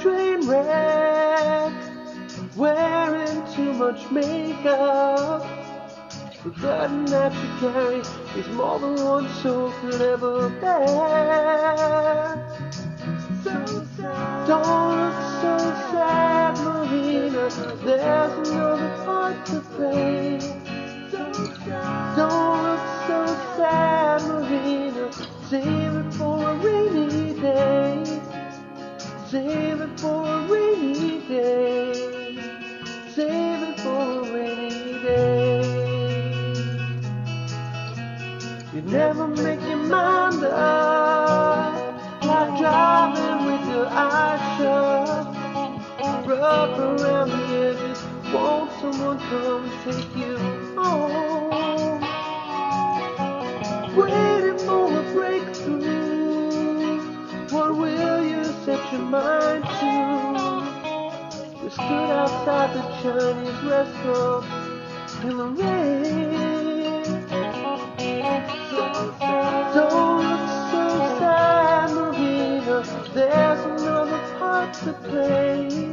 train wreck, wearing too much makeup. The burden that you carry is more than one soul could ever bear. So sad. Don't look so sad, Marina. There's another part to play. So sad. Don't look so sad, Marina. Save it for a rainy day. Save it for a rainy day. Save it for a rainy day. You never make your mind up, like driving with your eyes shut. Rough around the edges, won't someone come take you home? Waiting for a breakthrough, what will you set your mind to? We stood outside the Chinese restaurant in the rain. Don't look so sad, Marina. There's another part to play.